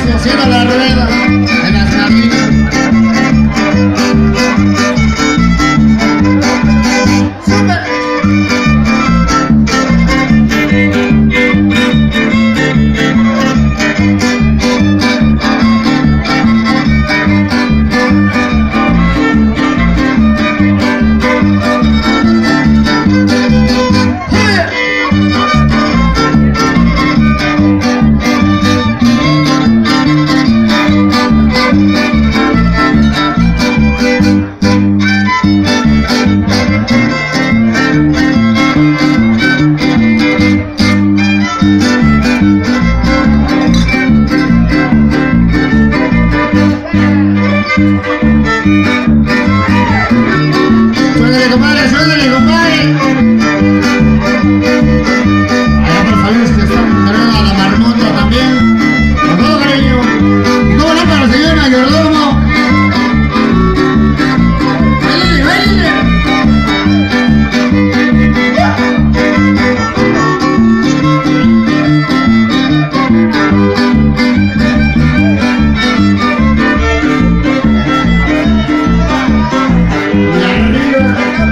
haciendo la rueda en las cabinas. Suéltale, compadre, suéltale, compadre. Allá por favor, que están cargando a la marmota también. Con todo cariño. Y cómo no para el señor mayordomo. ¡Baile, baile! Y arriba.